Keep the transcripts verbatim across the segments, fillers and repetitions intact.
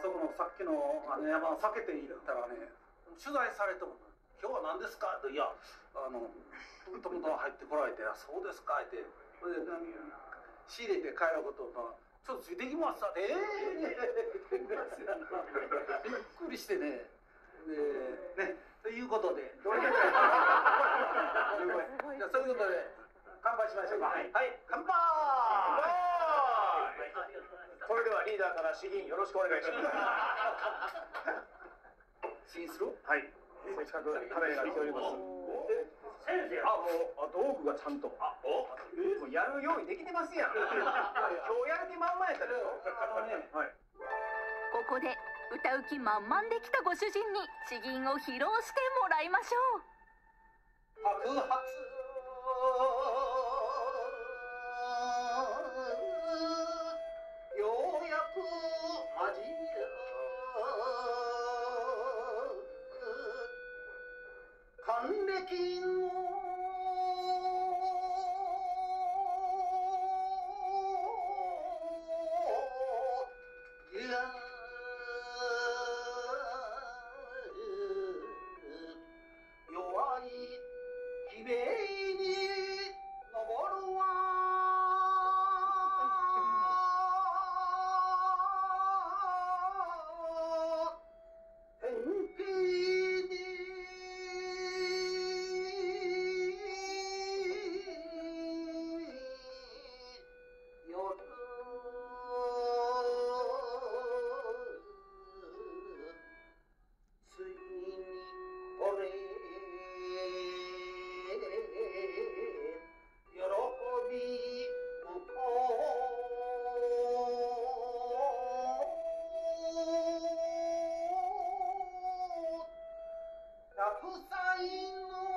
そこのさっきのあの山を避けていったらね、取材されても「今日は何ですか?」って「いやあのともと入ってこられて、そうですか」ってそれで仕入れて帰ることをちょっとついてきましたって「ええー!」びっくりしてね。でねということでどれでじゃあそういうことで乾杯しましょうか。はい、乾杯。 それではリーダーから詩吟よろしくお願いします。 詩吟する？ はい。せっかくカメラが来ております。先生、あ、もう道具がちゃんと。あ、お、もうやる用意できてますやん。今日やる気満々やったでしょ。はい。 ここで歌う気満々できたご主人に詩吟を披露してもらいましょう。 白髪ようやく味還暦の弱い悲鳴に登るわ天日に夜ついに俺喜び向こう百歳の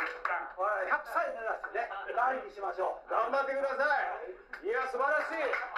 ひゃくさい目指してね、来日しましょう。 頑張ってください。いや、素晴らしい。